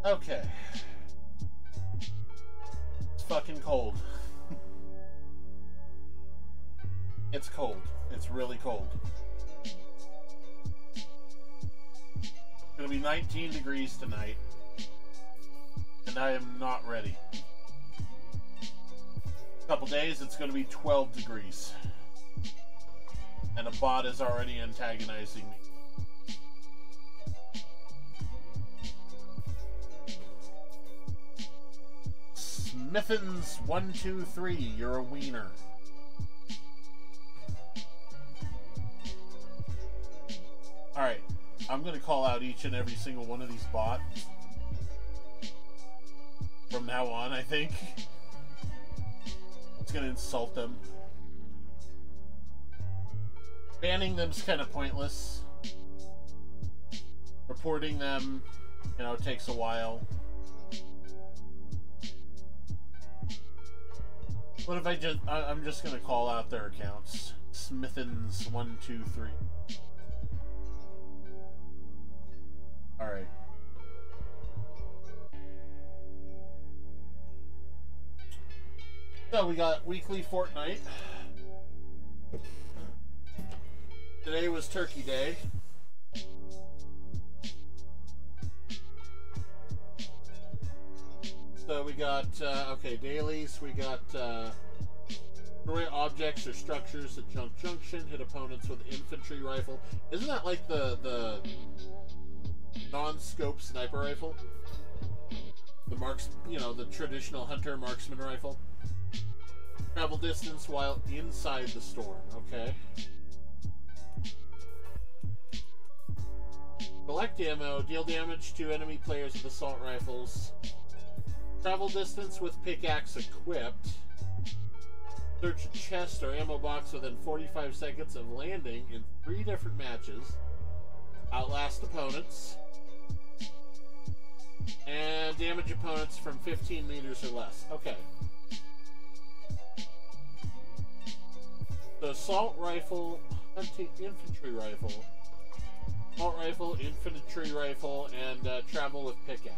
Okay. It's fucking cold. It's cold. It's really cold. It's gonna be 19 degrees tonight. And I am not ready. A couple days, it's gonna be 12 degrees. And a bot is already antagonizing me. Smithins123, you're a wiener. Alright, I'm going to call out each and every single one of these bots. From now on, I think. It's going to insult them. Banning them's kind of pointless. Reporting them, you know, takes a while. What if I'm just going to call out their accounts. Smithins123. Alright. So we got weekly Fortnite. Today was Turkey Day. So we got, okay, dailies. We got, destroy objects or structures at junction, hit opponents with infantry rifle. Isn't that like the non-scope sniper rifle? The the traditional hunter marksman rifle. Travel distance while inside the storm, okay. Collect ammo, deal damage to enemy players with assault rifles. Travel distance with pickaxe equipped. Search a chest or ammo box within 45 seconds of landing in 3 different matches. Outlast opponents. And damage opponents from 15 meters or less. Okay. The assault rifle, hunting infantry rifle. Assault rifle, infantry rifle, and travel with pickaxe.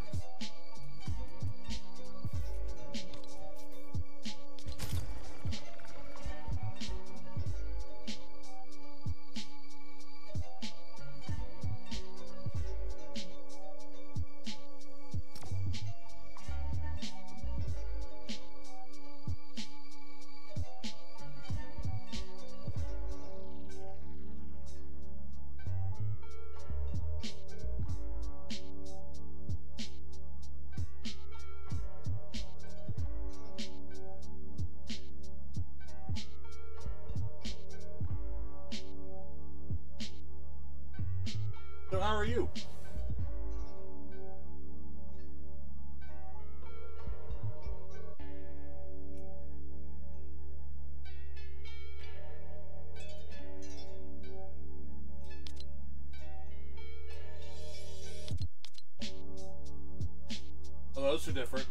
So how are you? Oh, those are different.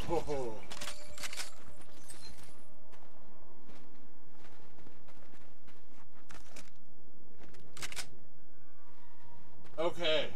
Oh. Okay.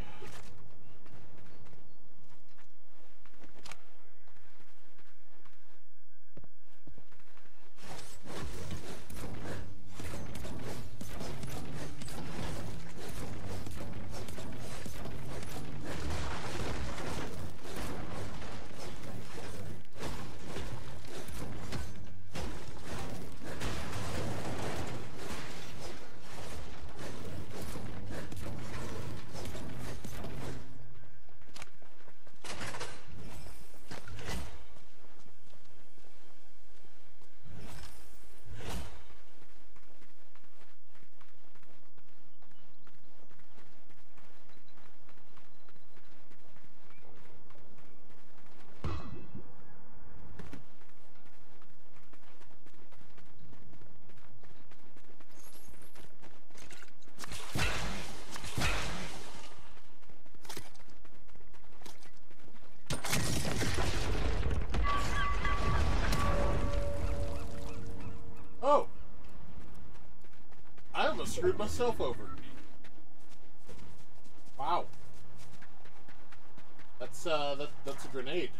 Oh! I almost screwed myself over. Wow. That's a grenade.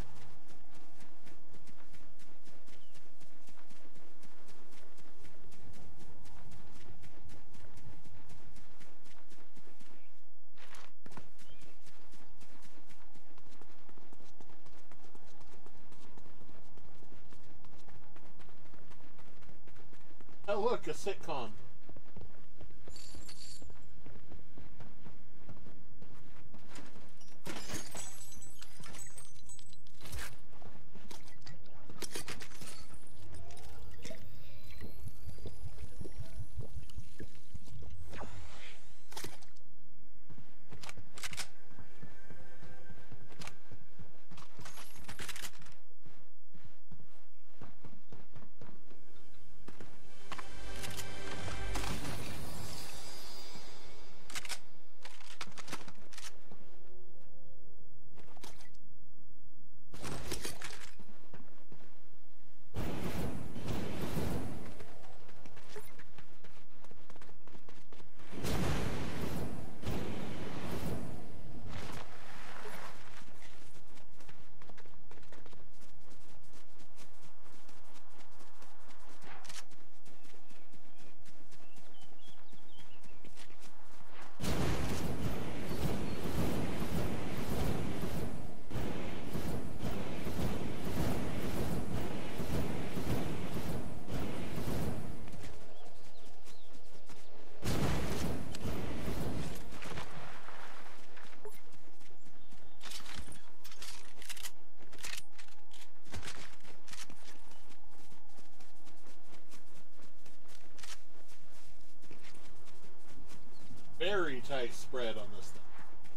Oh look, a sitcom. Very tight spread on this thing.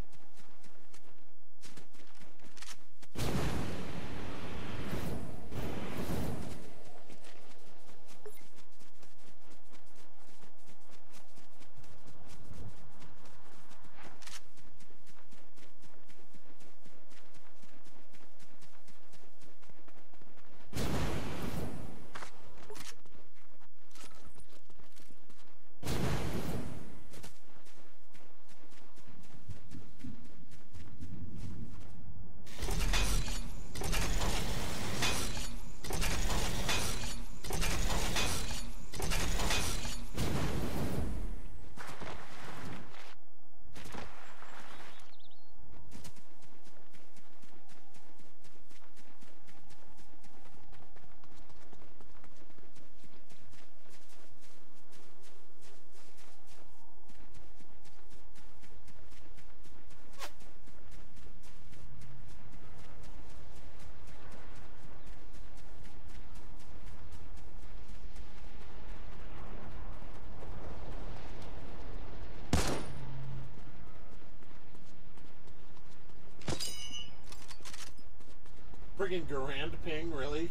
Friggin' Garand ping, really?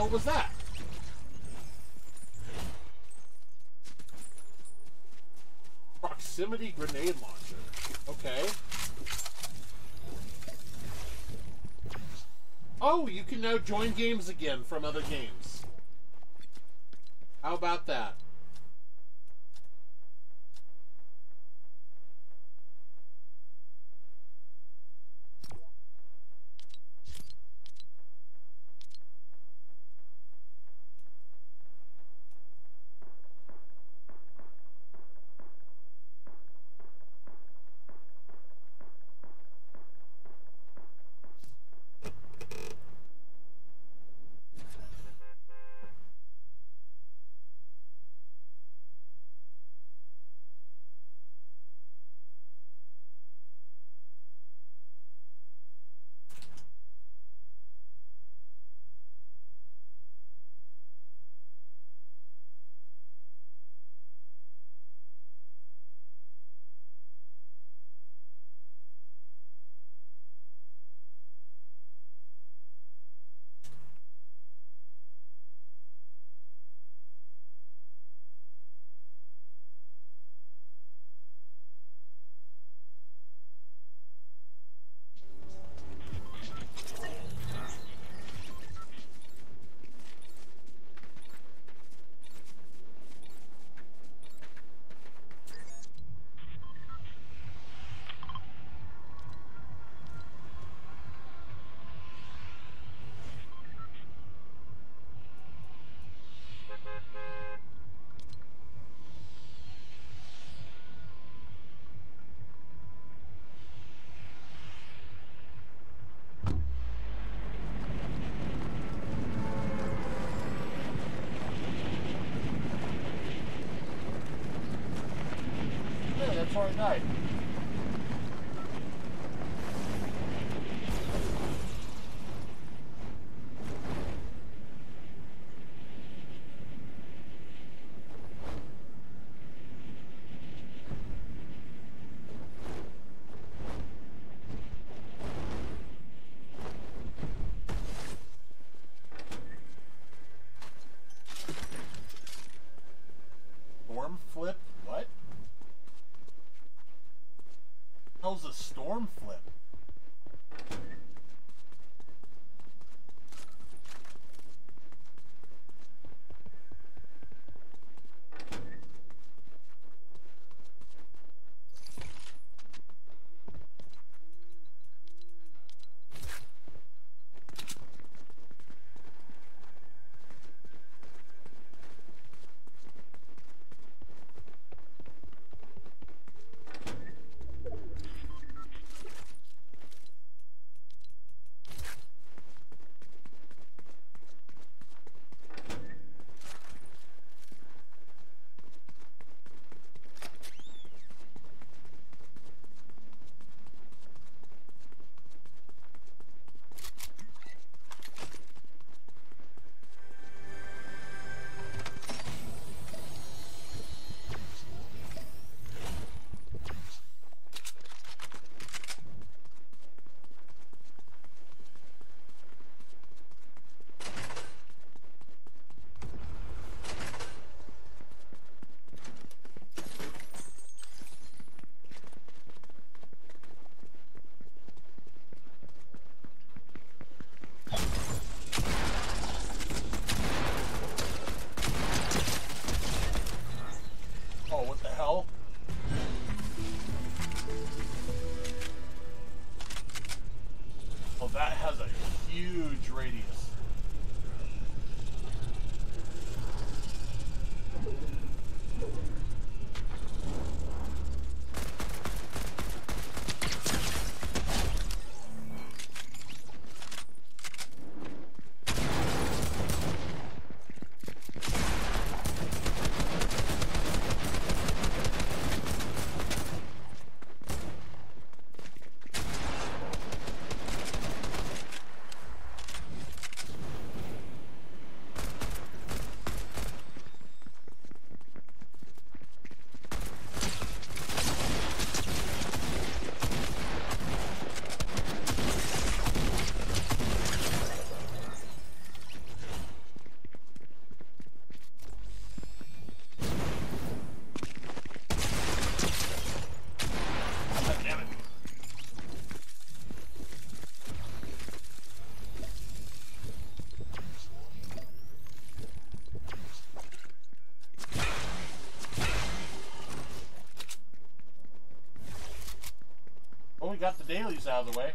What was that? Proximity grenade launcher. Okay. Oh, you can now join games again from other games. How about that? Yeah, that's Fortnite. Form flip? What? got the dailies out of the way.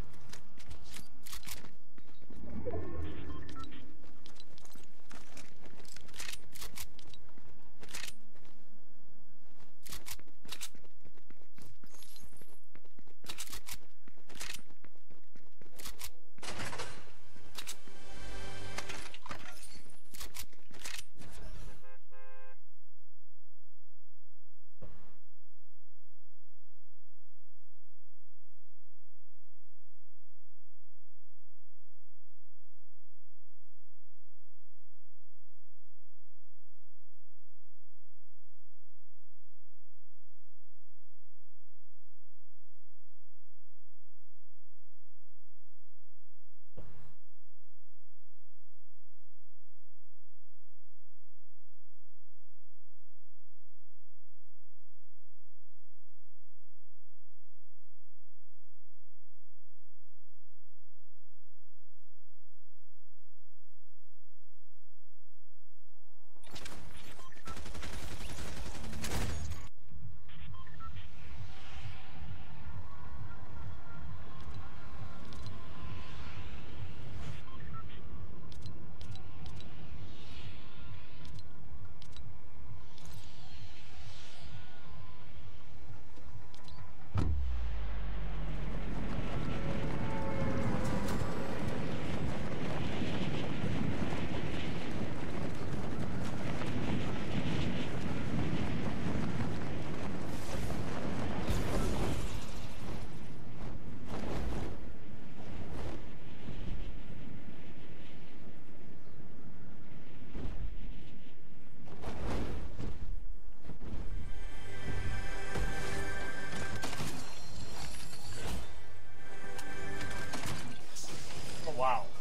Wow.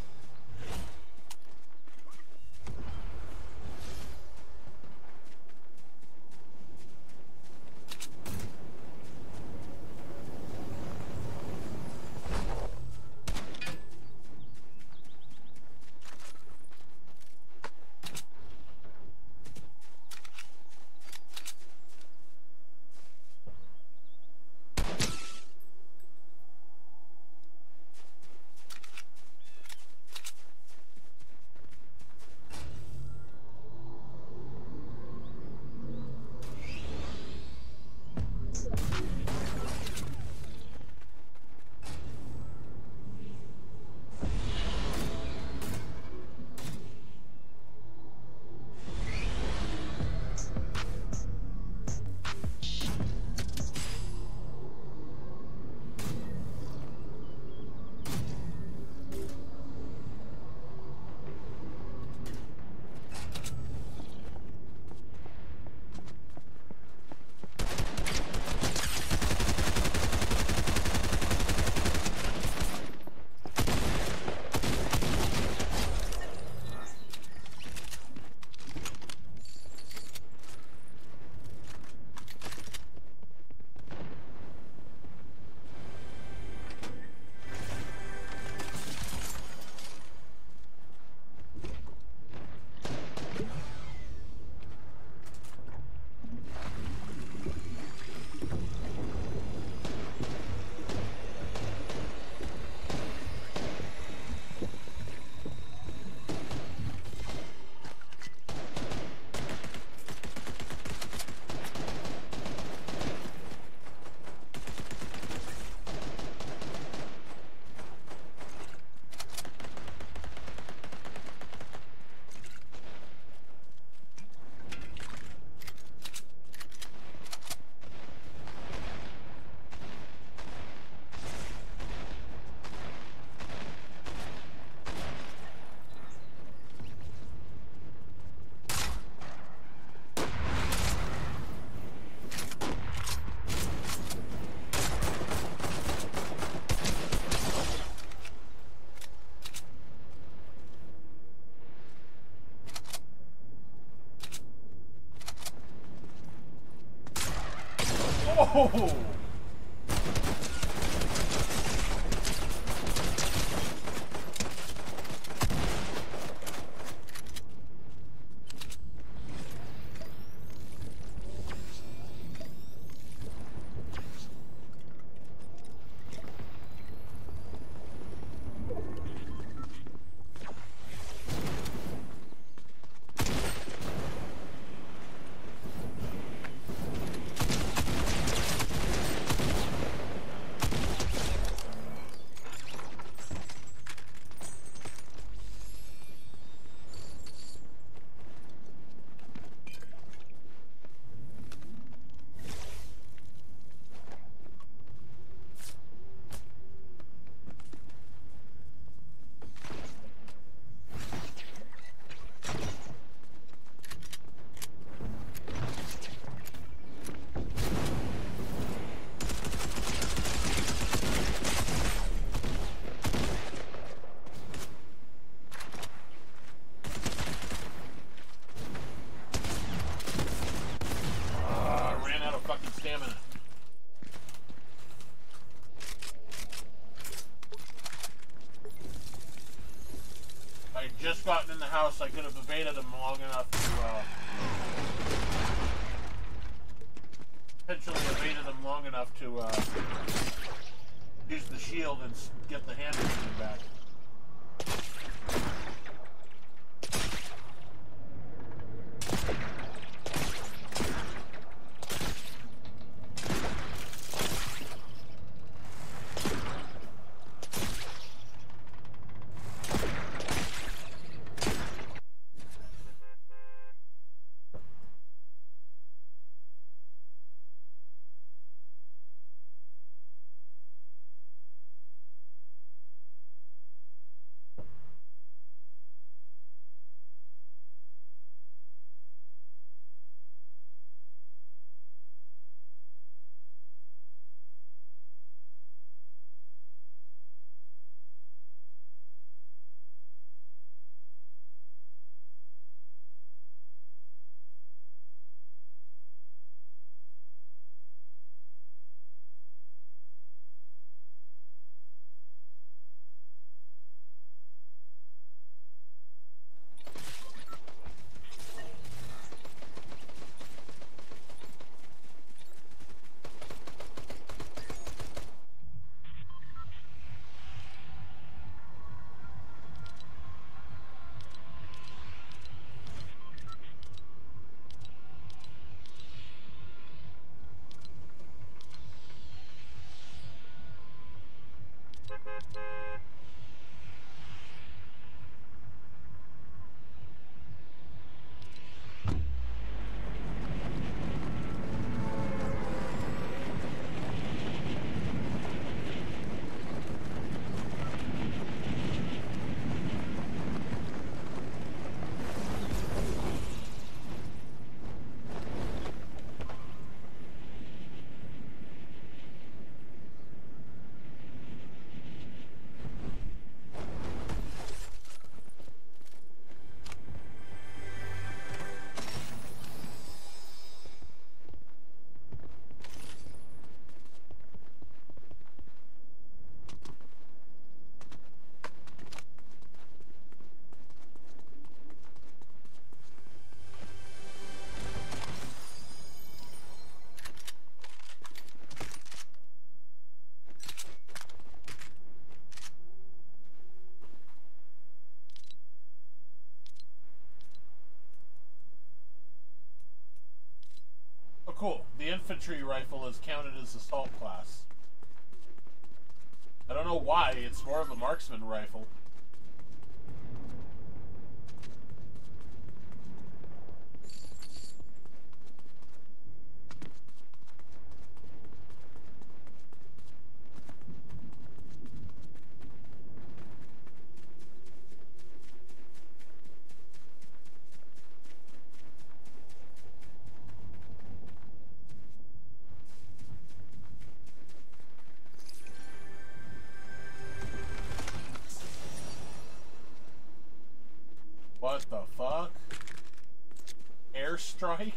Oh! house, I could have evaded him long enough to, potentially evaded him long enough to, use the shield and get the hand grenade back. Cool. The infantry rifle is counted as assault class. I don't know why. It's more of a marksman rifle. What the fuck? Airstrike?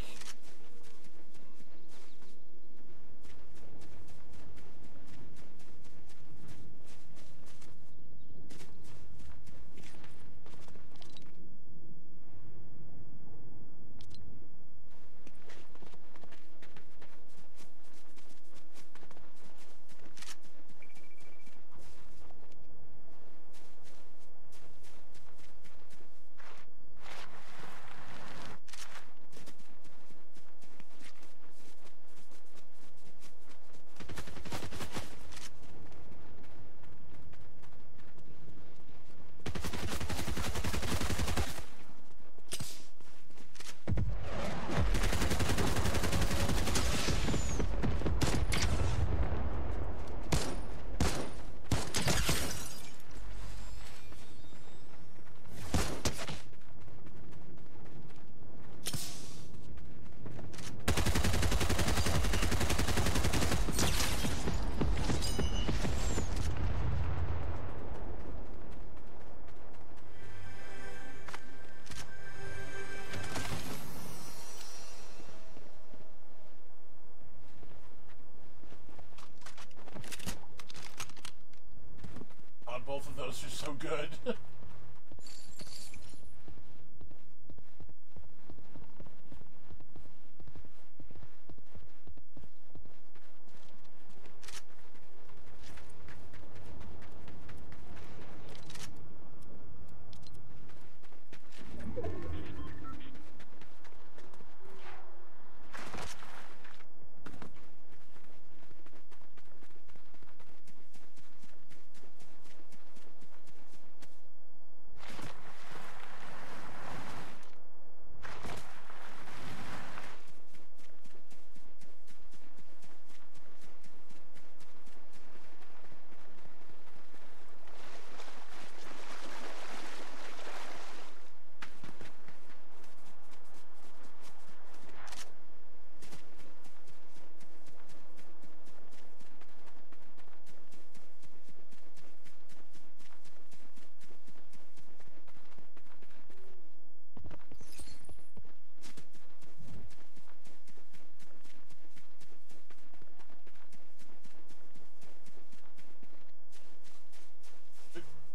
Both of those are so good.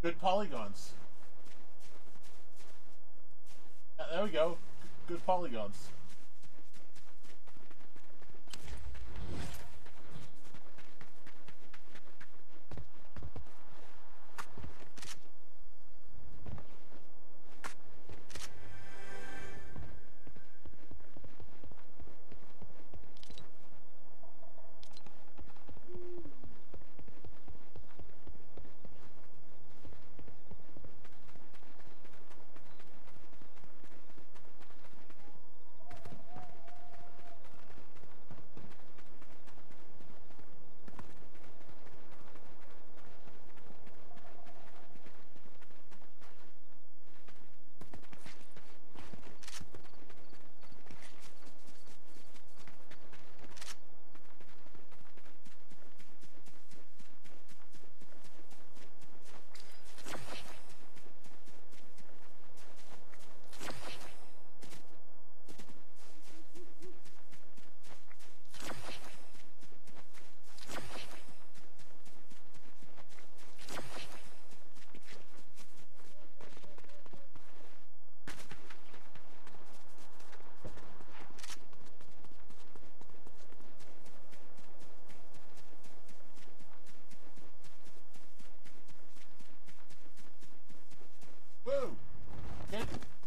Good polygons. There we go. Good polygons. Woo! Get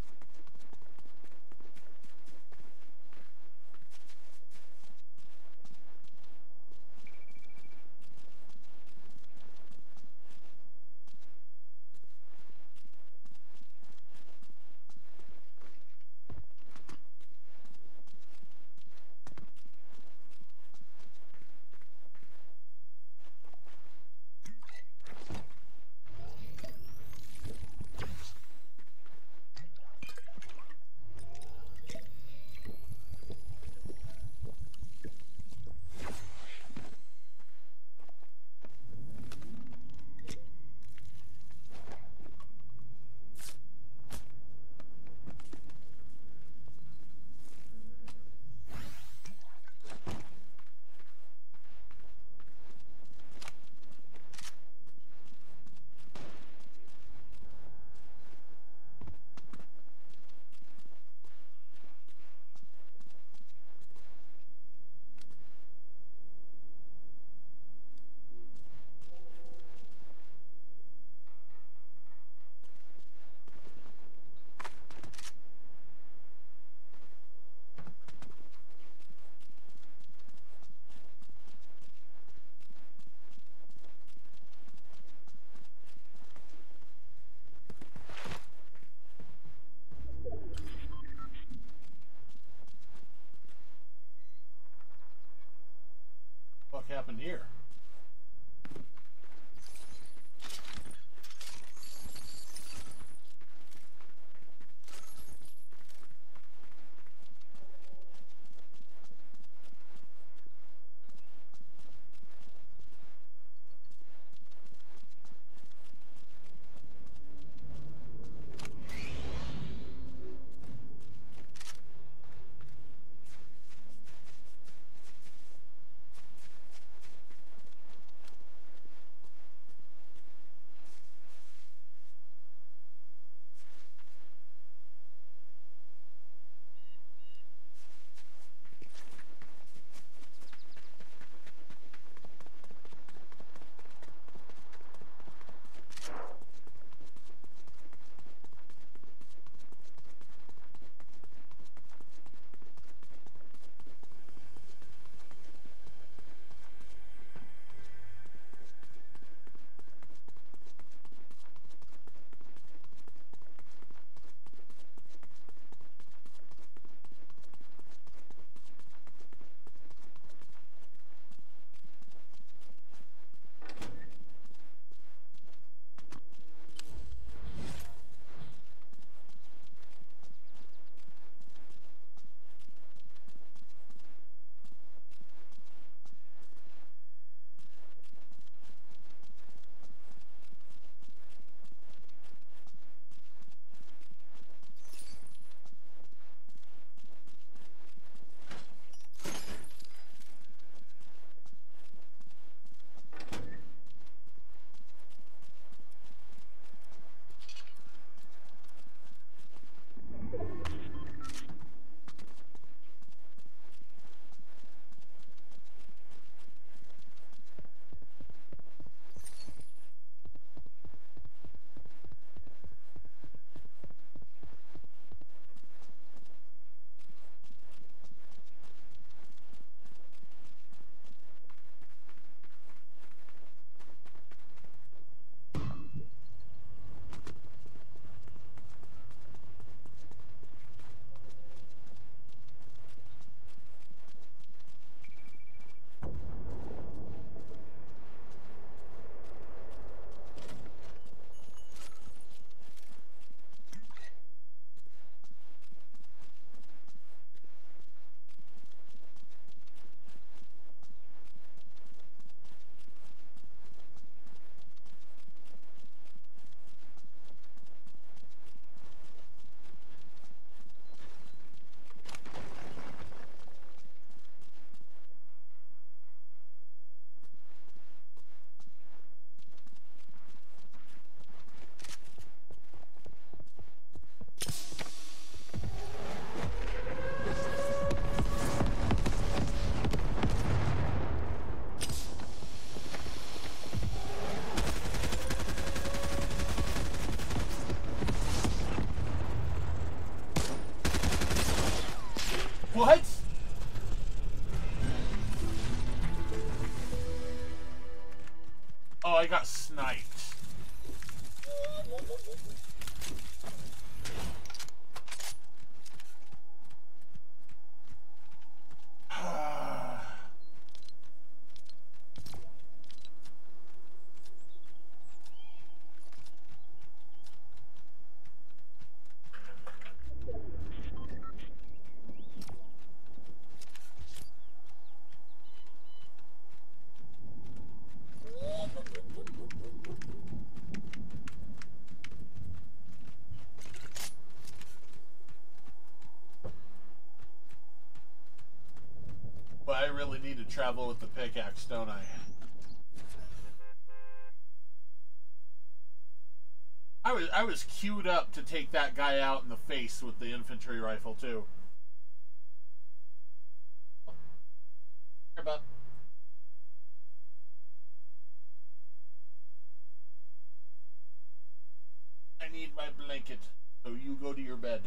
what happened here? But I really need to travel with the pickaxe, don't I? I was queued up to take that guy out in the face with the infantry rifle too. About I need my blanket, so you go to your bed.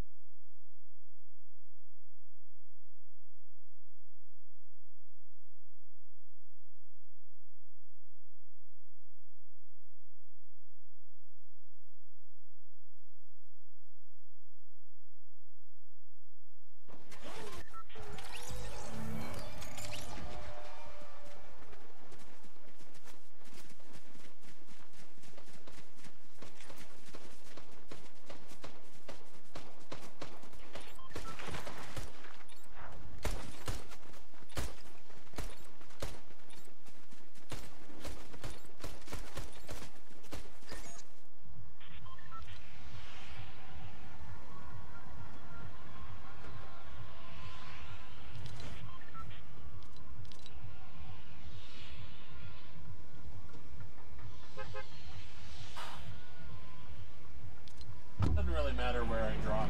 Doesn't really matter where I drop.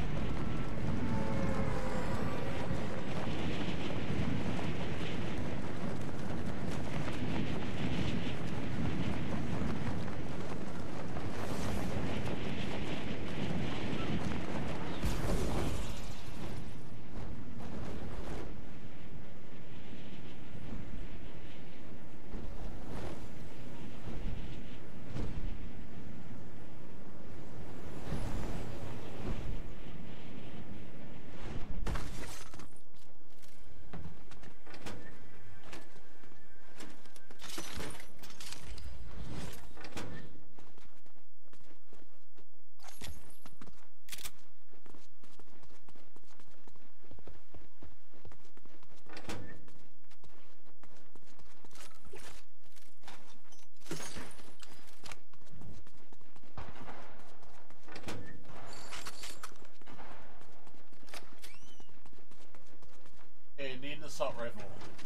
Hey, need an assault rifle.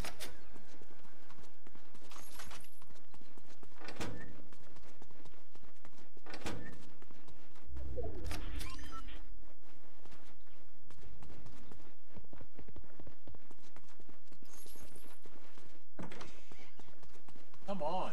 Come on.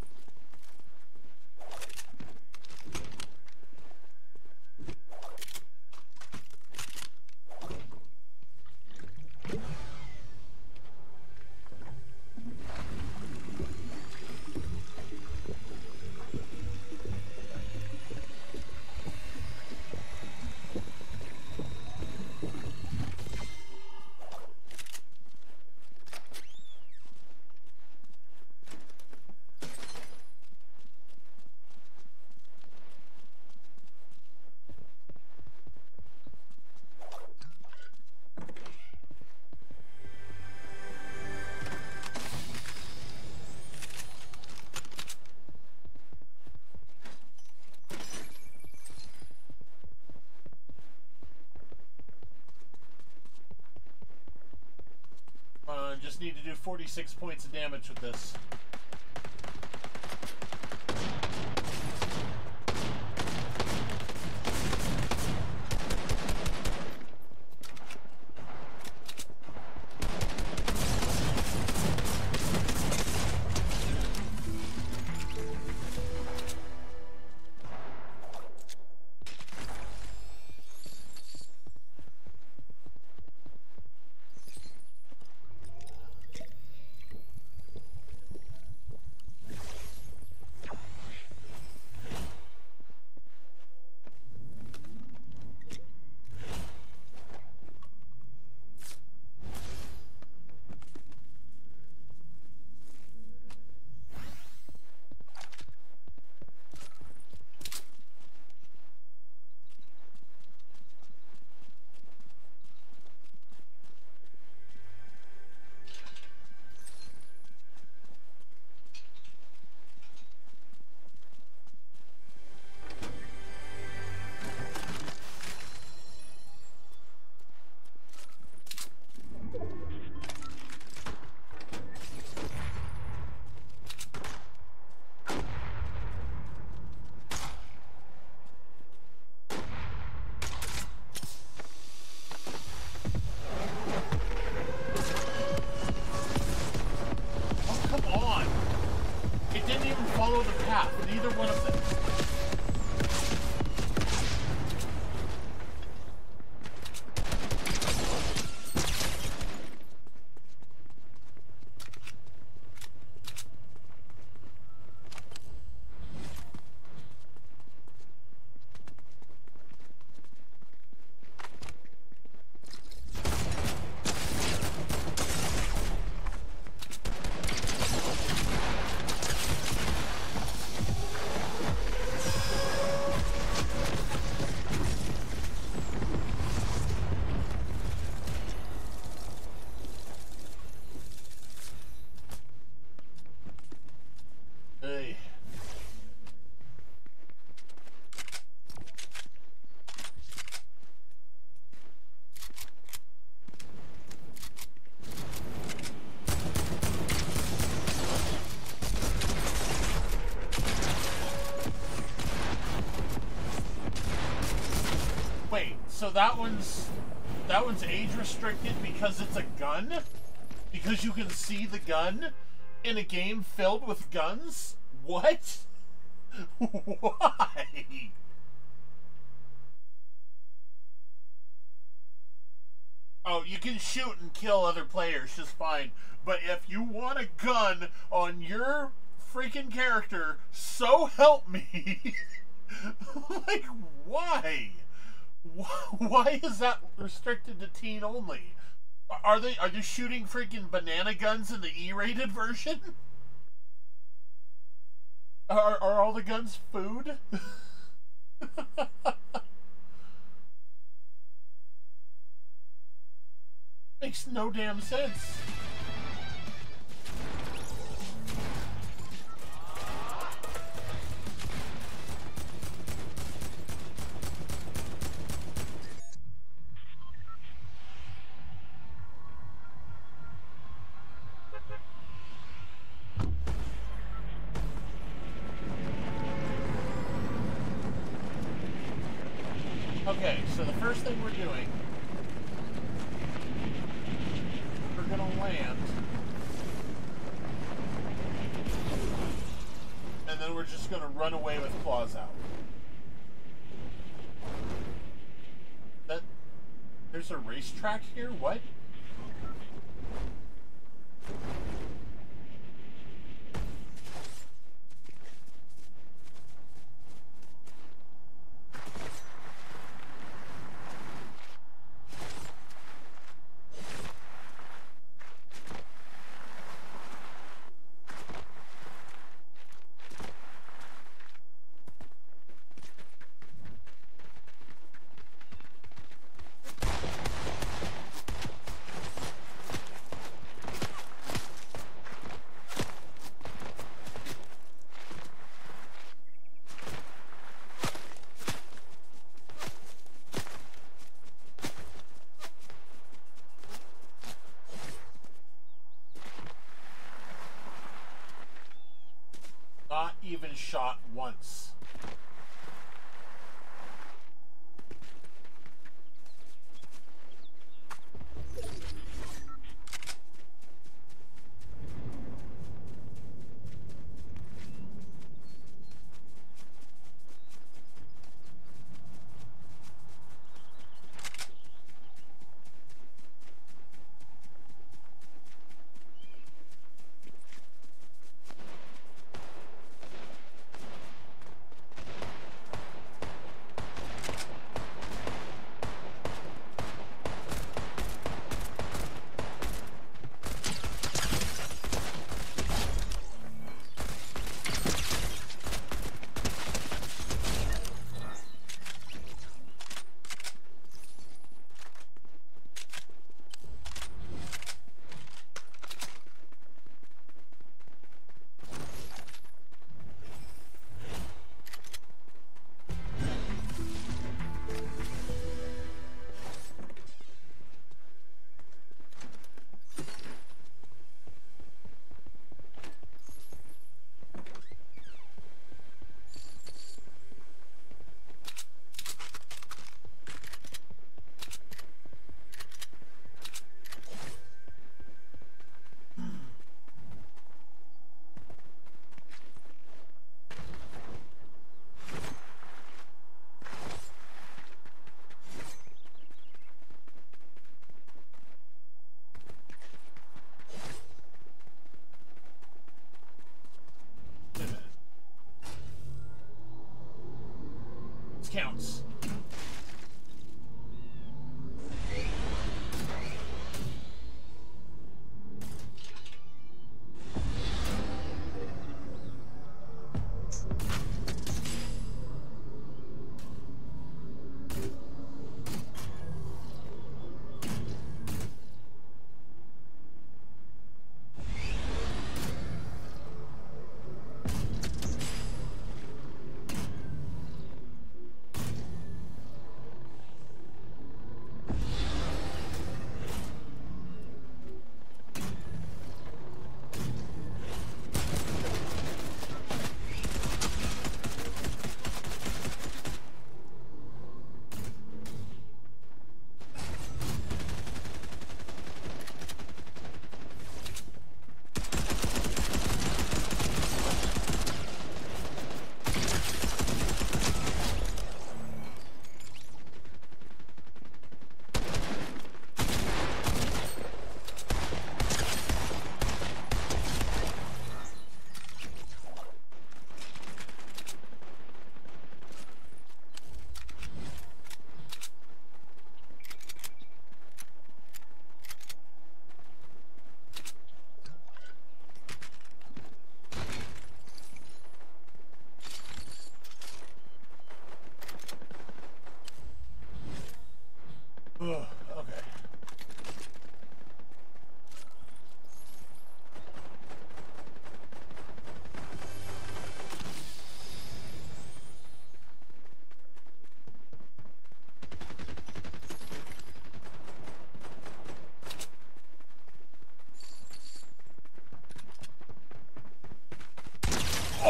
Just need to do 46 points of damage with this. so that one's age restricted because it's a gun? Because you can see the gun in a game filled with guns? What? Why? Oh, you can shoot and kill other players just fine. But if you want a gun on your freaking character, so help me. Like, why? Why is that restricted to teen only? Are they shooting freaking banana guns in the E-rated version? Are all the guns food? Makes no damn sense. Okay, so the first thing we're doing, we're gonna land, and then we're just gonna run away with claws out. There's a racetrack here? What? Not even shot once.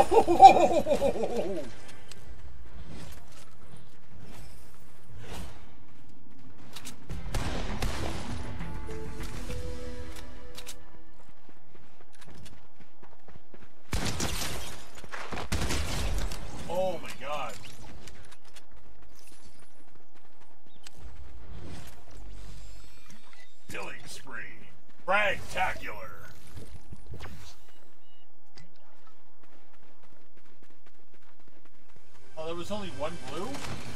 Oh! Oh my god. Killing spree. Bragtacular. Oh, there was only one blue?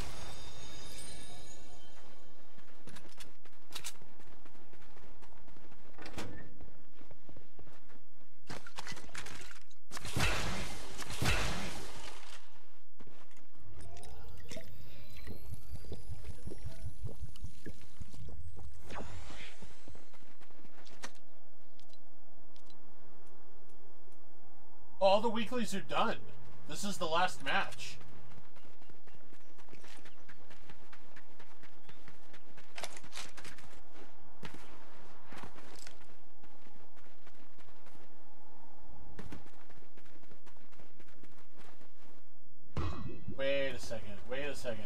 All the weeklies are done. This is the last match. Wait a second. Wait a second.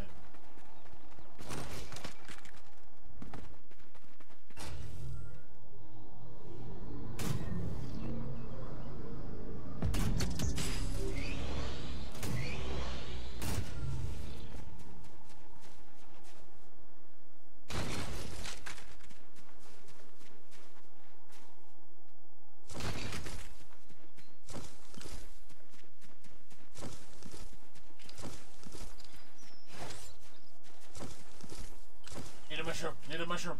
Need a mushroom. Need a mushroom.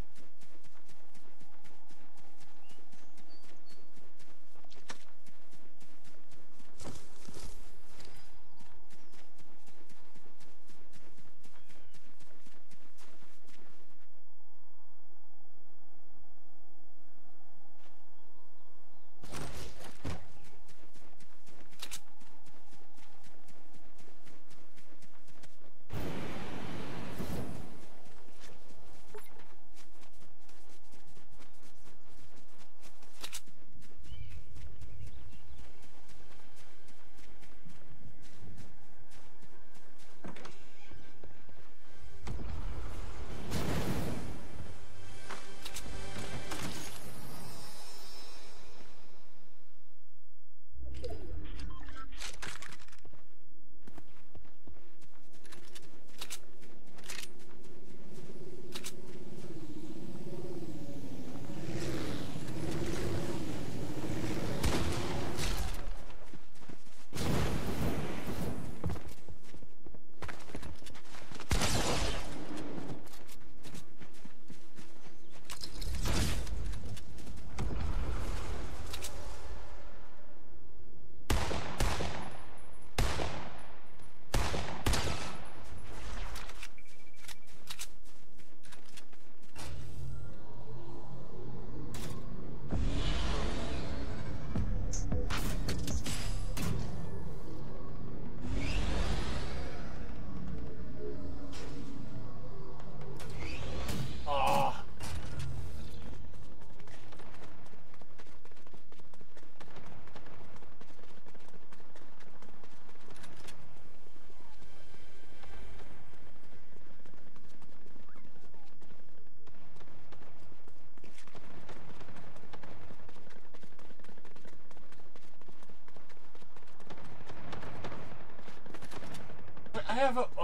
I have a...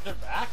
They're back?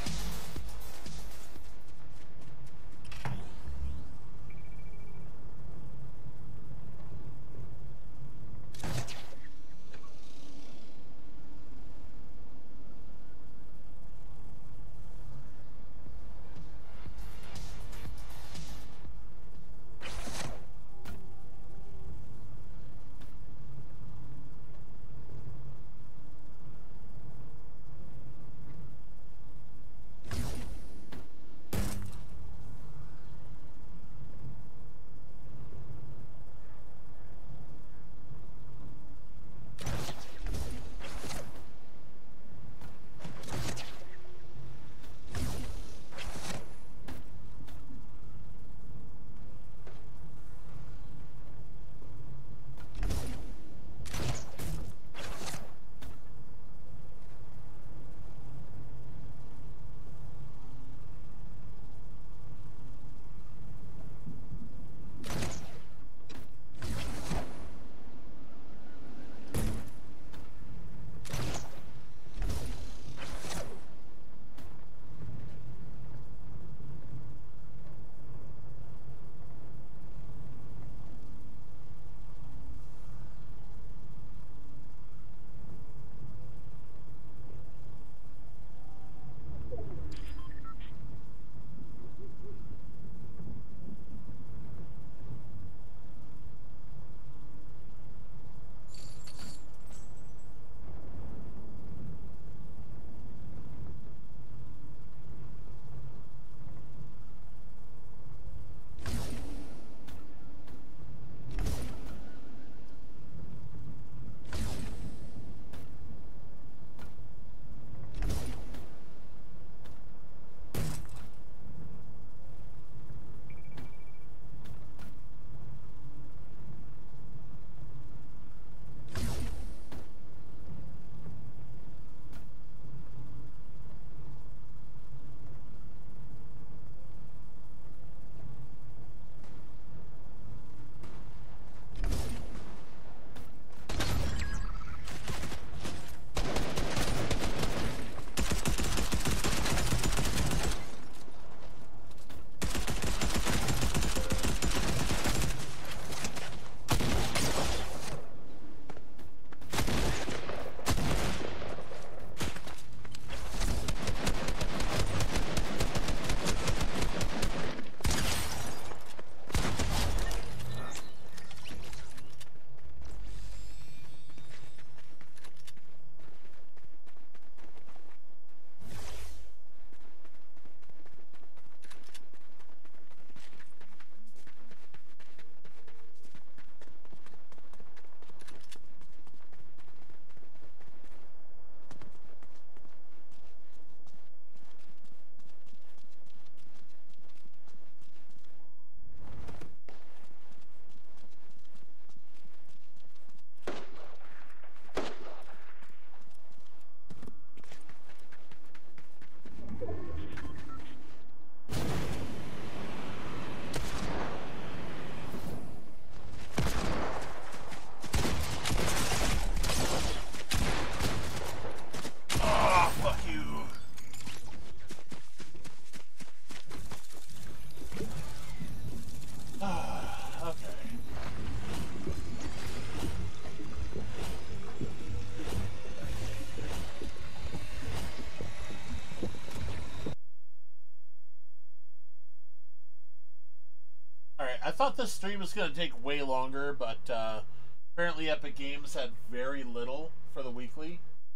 I thought this stream was going to take way longer, but apparently Epic Games had very little for the weekly.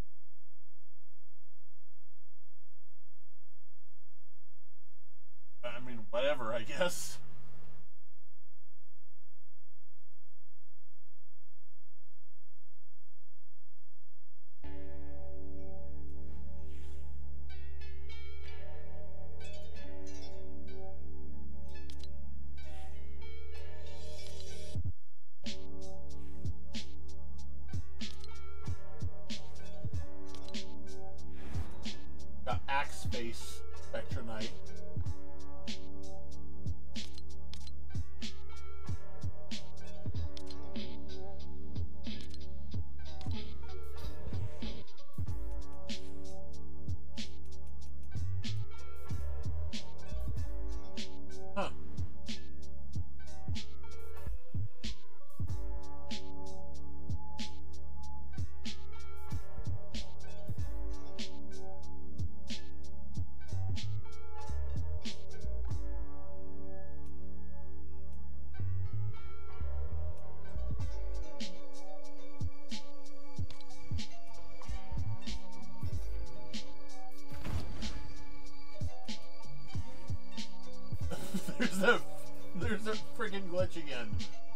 I mean, whatever, I guess. Got Axe Face, Spectre Knight. There's a friggin' glitch again.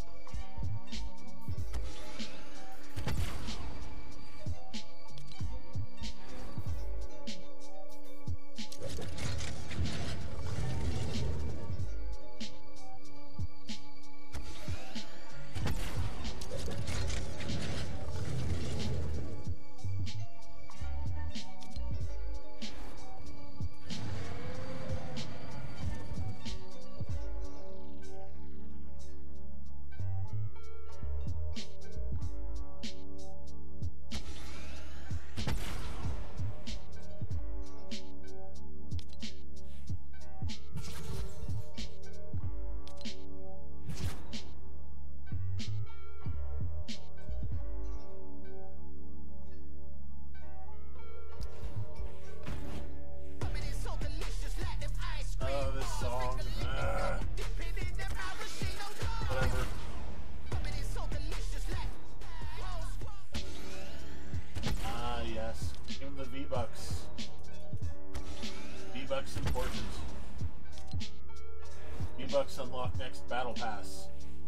Unlock next battle pass.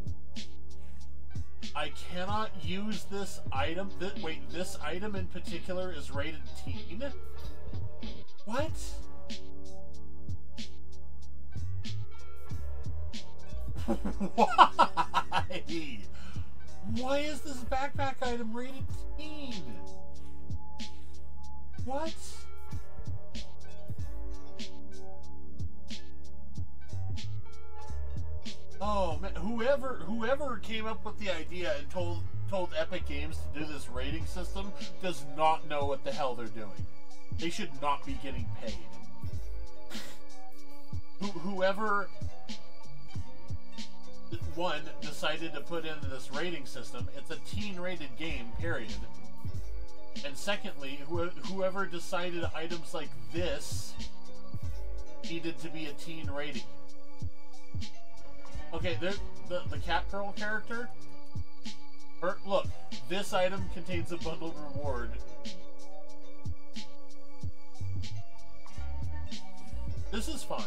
I cannot use this item. Wait, this item in particular is rated teen? What? Why? Why is this backpack item rated teen? What? Oh man, whoever came up with the idea and told Epic Games to do this rating system does not know what the hell they're doing. They should not be getting paid. Whoever one decided to put in this rating system, it's a teen-rated game, period. And secondly, whoever decided items like this needed to be a teen rating. Okay, the cat girl character. Look, this item contains a bundled reward. This is fine.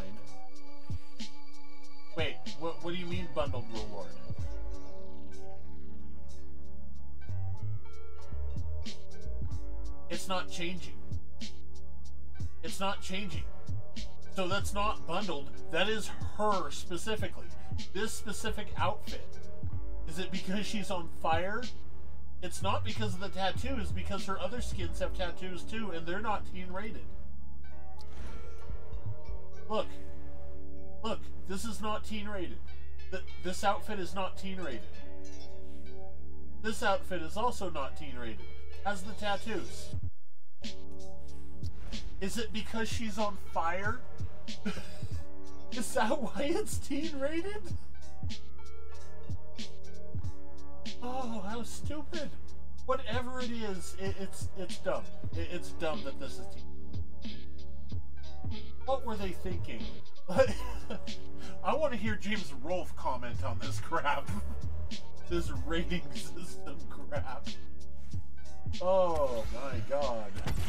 Wait, what do you mean bundled reward? It's not changing. It's not changing. So that's not bundled. That is her specifically. This specific outfit. Is it because she's on fire? It's not because of the tattoo. It's because her other skins have tattoos too, and they're not teen rated. Look. Look, this is not teen rated. This outfit is not teen rated. This outfit is also not teen rated. Has the tattoos. Is it because she's on fire? Is that why it's teen rated? Oh, how stupid. Whatever it is, it's dumb. It's dumb that this is teen. What were they thinking? I want to hear James Rolfe comment on this crap. This rating system crap. Oh my god.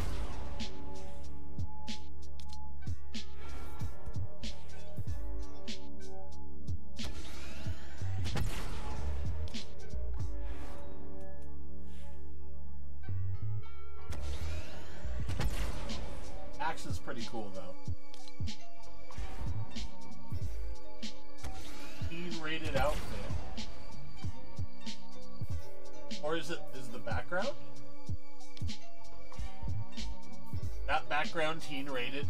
Axe is pretty cool though. Teen-rated outfit. Or is the background? That background teen-rated?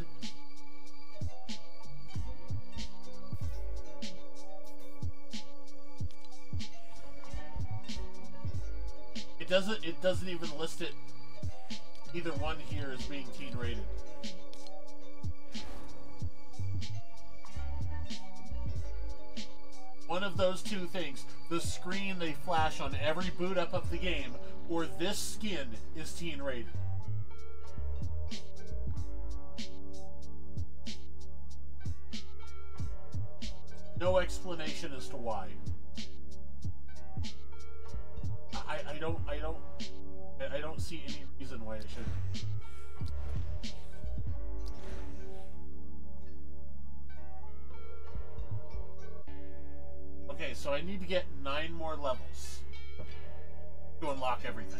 It doesn't even list it, either one here as being teen-rated. One of those two things, the screen they flash on every boot up of the game, or this skin is teen rated. No explanation as to why. I don't see any reason why it shouldn't. so I need to get 9 more levels to unlock everything.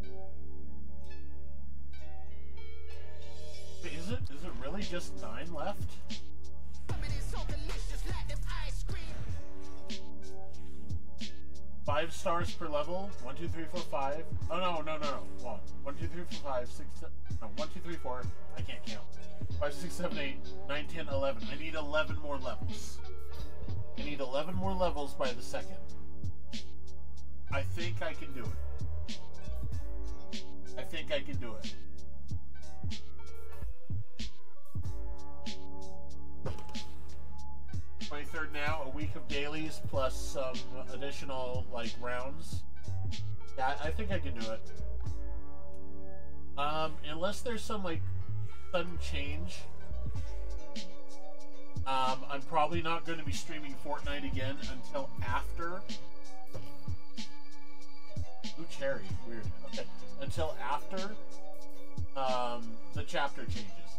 Wait, is it really just 9 left? 5 stars per level. 1, 2, 3, 4, 5. Oh no. 1, 2, 3, 4, 5, 6, 7. No, 1, 2, 3, 4. I can't count. 5, 6, 7, 8, 9, 10, 11. I need 11 more levels. I need 11 more levels by the second. I think I can do it. I think I can do it. Third now, a week of dailies plus some additional like rounds. Yeah, I think I can do it. Unless there's some like sudden change. I'm probably not going to be streaming Fortnite again until after. Ooh, cherry, weird. Okay, until after the chapter changes.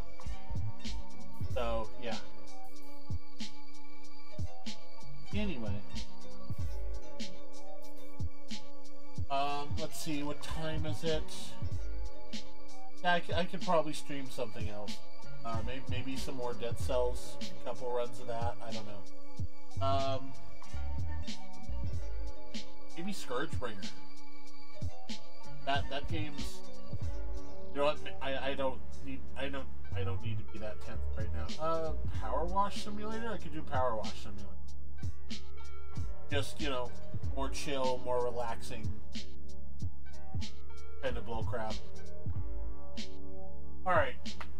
So yeah. Anyway, let's see, what time is it? Yeah, I could probably stream something else. Maybe some more Dead Cells, a couple runs of that, I don't know. Maybe Scourgebringer. That game's, you know what, I don't need to be that tense right now. Power Wash Simulator? I could do Power Wash Simulator. Just, you know, more chill, more relaxing kind of bullcrap. Alright.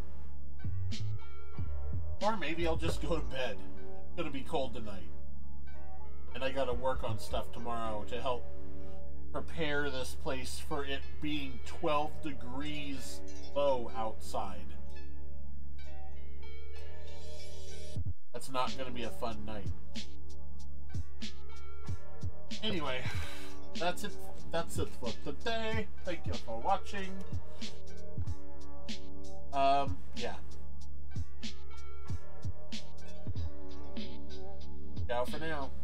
Or maybe I'll just go to bed. It's gonna be cold tonight. And I gotta work on stuff tomorrow to help prepare this place for it being 12 degrees low outside. That's not gonna be a fun night. Anyway, that's it for today. Thank you for watching. Yeah. Ciao for now.